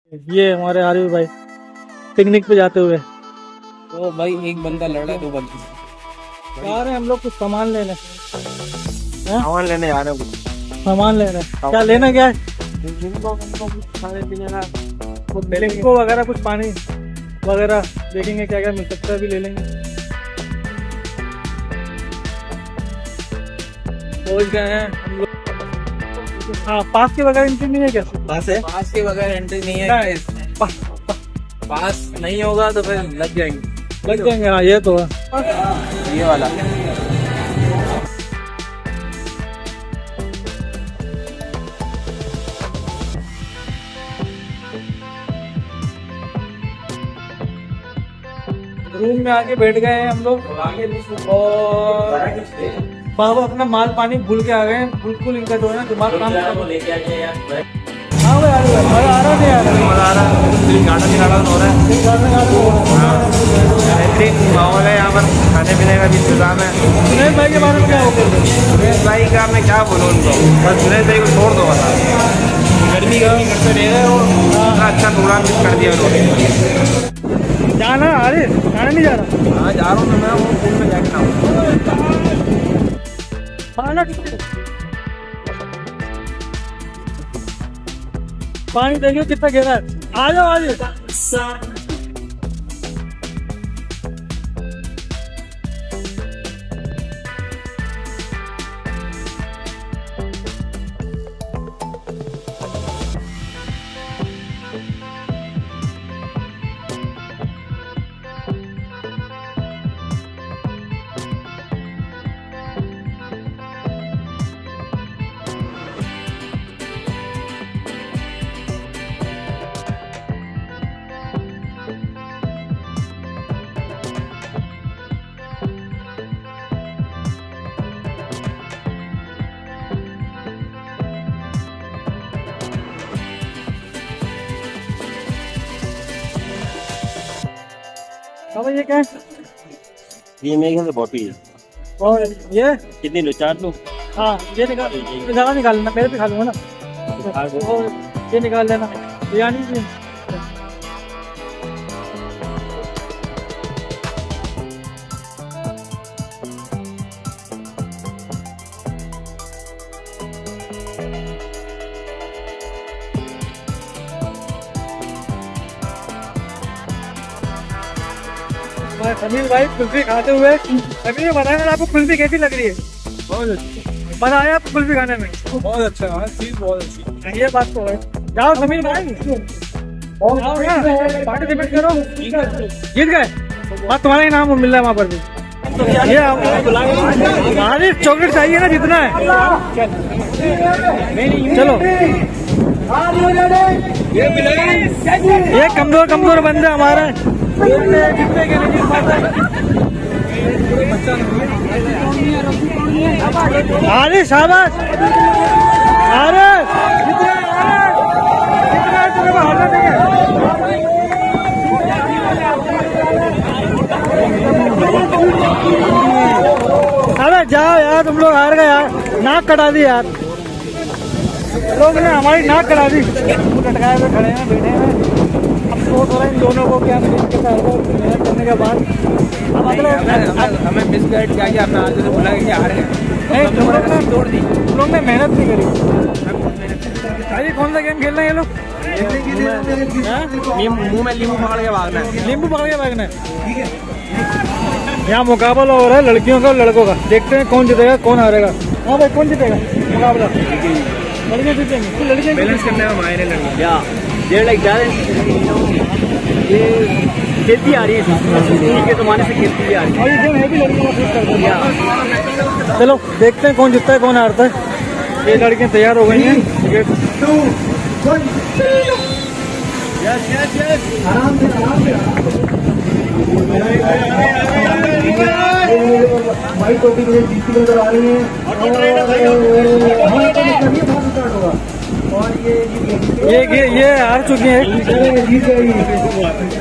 ये हमारे आरवी भाई पिकनिक पे जाते हुए तो भाई एक बंदा लड़ा, दो बंदे जा रहे हैं हम लोग कुछ सामान लेने। सामान लेने जा रहे हैं। कुछ सामान लेने, क्या लेना क्या है? खाने पीने का लिंको वगैरह, कुछ पानी वगैरह देखेंगे क्या क्या मिल सकता है, भी ले लेंगे। पहुंच गए हैं हम लोग। हाँ, पास के बगैर एंट्री नहीं है क्या? पास है, पास के बगैर एंट्री नहीं है। पास नहीं होगा तो फिर लग जाएंगे। हाँ ये तो है, ये वाला। रूम में आके बैठ गए हैं हम लोग और बाबा अपना माल पानी भूल के आ गए हैं। बिल्कुल इनका जो है ना दिमाग काम लेके आ गए यार। हाँ भाई, मजा आ रहा नहीं आ रहा? मजा आ रहा है, गार्डन हो रहा है, बेहतरीन माहौल है यहाँ पर। खाने पीने का भी इंतजाम है। सुनील भाई के बारे में क्या होगा? सुरेश भाई का मैं क्या बोलूँ उनको, बस सुरेश भाई को छोड़ दो बता। गर्मी करते रह रहे हो, अच्छा प्रोग्राम मिस कर दिया उन्होंने। जाना? अरे जाना नहीं जा रहा। हाँ जा रहा हूँ मैं, वो फूल में जाके ना पानी देखिए कितना गहरा है। आ जाओ आ जाओ। अब ये क्या है? ये मेरे ख्याल से बॉटल है। और ये कितनी लो? 4 लो। हाँ ये निकाल, ज़्यादा निकाल लेना, मेरे पे खा लूंगा ना। और ये निकाल लेना बिरयानी की। समीर भाई कुल्फी खाते हुए, समीर बताया आपको कुल्फी कैसी लग रही है? बहुत अच्छी। बताया आपको कुल्फी खाने में? बहुत अच्छा है, चीज बहुत अच्छी। ये बात तो है। जाओ समीर भाई, पार्टिसिपेट करो। जीत गए, बस तुम्हारा ही नाम मिल रहा है वहाँ पर भी। ये हमारी चॉकलेट चाहिए ना, जितना है। चलो, ये कमजोर बंदे हमारे जितने के लिए अरे शाबाश, अरे अरे जाओ यार, तुम लोग हार गए यार, नाक कटा दी यार लोग ने, हमारी नाक कटा दी। लटकाए हुए खड़े हैं, बैठे हैं। अब सोच रहे हैं इन दोनों को क्या मेहनत करने के बाद हमें मिस गाइड किया गया। हमने आज बोला कि हार गए, तोड़ दी। लोग ने मेहनत नहीं करी। भाई कौन सा गेम खेलना है ये लोग? मुंह में नींबू पकड़ के भागना है। नींबू पकड़ के भागना है। यहाँ मुकाबला हो रहा है लड़कियों का और लड़कों का। देखते हैं कौन जीतेगा कौन हारेगा। हाँ भाई, कौन जीतेगा मुकाबला? लड़के जीतेंगे। लड़के बैलेंस करने में मायने लड़के ये खेती आ रही है के ज़माने से खेती आ रही है। और ये गेम है भी लड़कियों का। चलो देखते हैं कौन जीतता है कौन हारता है। ये लड़कियां तैयार हो गई हैं। भाई टोपी मुझे जीती नजर आ रही है और ये हार चुकी है। जीत गई।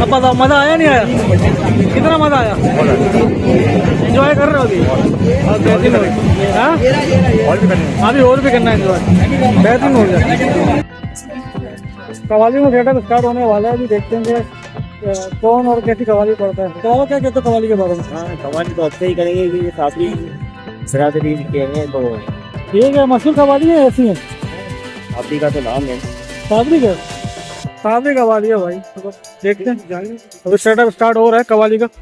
अब बताओ मजा आया नहीं आया? कितना मजा आया? एंजॉय कर रहे हो अभी? और बेहतरीन हो गया। अभी और भी करना है एंजॉय, बेहतरीन हो गया। कवाली में थिएटर स्टार्ट होने वाला है, अभी देखते हैं कौन और कैसी कवाली पड़ता है। तो क्या कहते हो कवाली के बारे में? हाँ कवाली तो अच्छे ही करेंगे कि काफी बिरादरी के हैं तो ठीक है। मशहूर कवाली है ऐसी है? आपी का तो नाम है सादरी का, सादरी कवाली है भाई। तो देखते हैं, अभी सेटअप स्टार्ट हो रहा है कवाली का।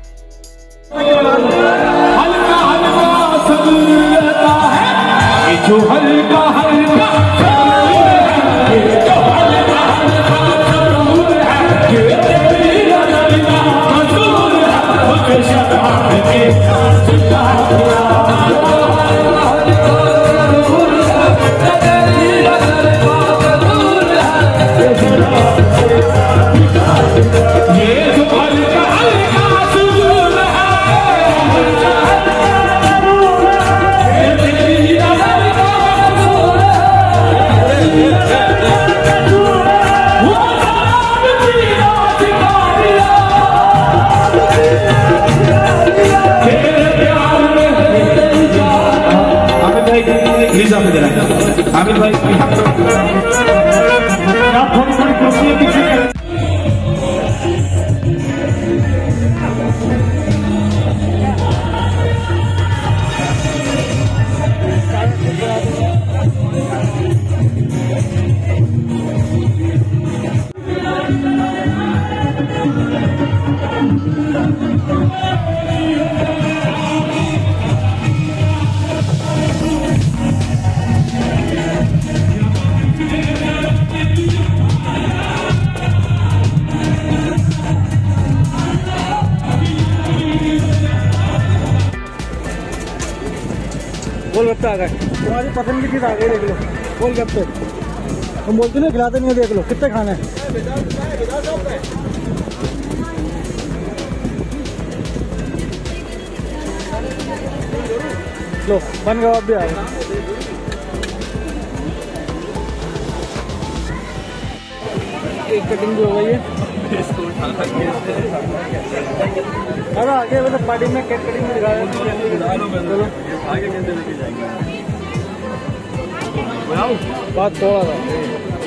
जो हल्का हल्का आमिर भाई थोड़ी थोड़ी कुर्सी पीछे गोलगप्पे आ गए, तुम्हारी पसंद की चीज आ गई, देख लो गोलगप्पे। तुम बोलते नहीं खिलाते नहीं हो, देख लो कितने खाने हैं। लो बन कबाब भी आ गए। एक कटिंग भी हो गई है। अरे आगे मतलब पार्टी में केक कटिंग में दिखा रहे हैं। चलो आगे कैसे लेके जाएंगे? बात थोड़ा था।